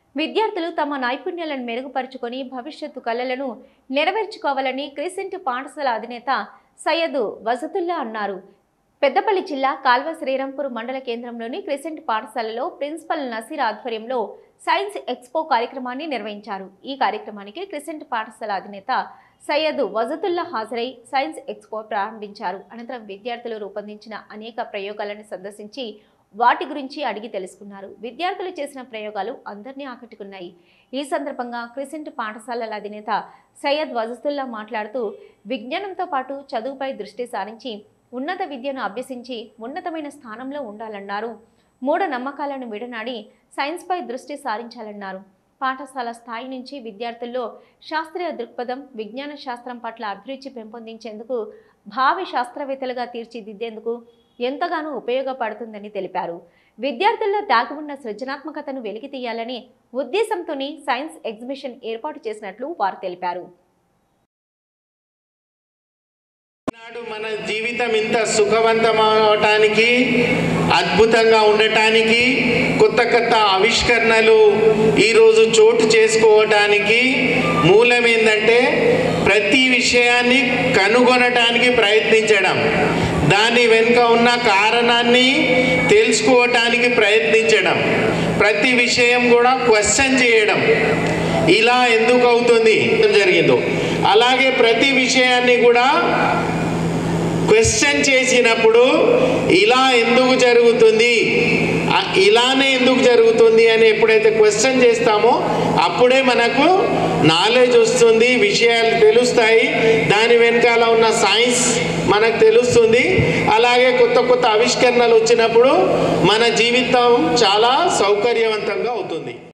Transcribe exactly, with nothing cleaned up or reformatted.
విద్యార్థులు తమ నైపుణ్యాలను మెరుగుపరుచుకొని భవిష్యత్తు కలలను నెరవేర్చుకోవాలని క్రిసెంట్ పాఠశాల అధినేత సయ్యద్ వజతుల్లా అన్నారు. పెద్దపల్లి జిల్లా కాల్వ శ్రీరాంపూర్ మండల కేంద్రంలోని క్రిసెంట్ పాఠశాలలో ప్రిన్సిపల్ నసీర్ ఆధ్వర్యంలో సైన్స్ ఎక్స్పో కార్యక్రమాన్ని నిర్వహించారు. ఈ కార్యక్రమానికి క్రిసెంట్ పాఠశాల అధినేత సయ్యద్ వజతుల్లా హాజరై సైన్స్ ఎక్స్పో ప్రారంభించారు. అనంతరం విద్యార్థులు రూపొందించిన అనేక ప్రయోగాలను సందర్శించి వాటి గురించి అడిగి తెలుసుకున్నారు. విద్యార్థులు చేసిన ప్రయోగాలు అందరినీ ఆకట్టుకున్నాయి. ఈ సందర్భంగా క్రిసెంట్ పాఠశాలల అధినేత సయ్యద్ వజతుల్లా మాట్లాడుతూ విజ్ఞానంతో పాటు చదువుపై దృష్టి సారించి ఉన్నత విద్యను అభ్యసించి ఉన్నతమైన స్థానంలో ఉండాలన్నారు. మూఢ నమ్మకాలను విడనాడి సైన్స్పై దృష్టి సారించాలన్నారు. పాఠశాల స్థాయి నుంచి విద్యార్థుల్లో శాస్త్రీయ దృక్పథం, విజ్ఞాన శాస్త్రం పట్ల అభిరుచి పెంపొందించేందుకు, భావి శాస్త్రవేత్తలుగా తీర్చిదిద్దేందుకు ఎంతగానో ఉపయోగపడుతుందని తెలిపారు. విద్యార్థుల్లో దాగి ఉన్న సృజనాత్మకతను వెలికి తీయాలని ఉద్దేశంతోనే సైన్స్ ఎగ్జిబిషన్ ఏర్పాటు చేసినట్లు వారు తెలిపారు. మన జీవితం ఇంత సుఖవంతమవటానికి, అద్భుతంగా ఉండటానికి, కొత్త కొత్త ఆవిష్కరణలు ఈరోజు చోటు చేసుకోవటానికి మూలం ఏంటంటే ప్రతి విషయాన్ని కనుగొనటానికి ప్రయత్నించడం, దాని వెనుక ఉన్న కారణాన్ని తెలుసుకోవటానికి ప్రయత్నించడం, ప్రతి విషయం కూడా క్వశ్చన్ చేయడం, ఇలా ఎందుకు అవుతుంది జరిగిందో అలాగే ప్రతి విషయాన్ని కూడా క్వశ్చన్ చేసినప్పుడు ఇలా ఎందుకు జరుగుతుంది, ఇలానే ఎందుకు జరుగుతుంది అని ఎప్పుడైతే క్వశ్చన్ చేస్తామో అప్పుడే మనకు నాలెడ్జ్ వస్తుంది, విషయాలు తెలుస్తాయి, దాని వెనకాల ఉన్న సైన్స్ మనకు తెలుస్తుంది. అలాగే కొత్త కొత్త ఆవిష్కరణలు వచ్చినప్పుడు మన జీవితం చాలా సౌకర్యవంతంగా అవుతుంది.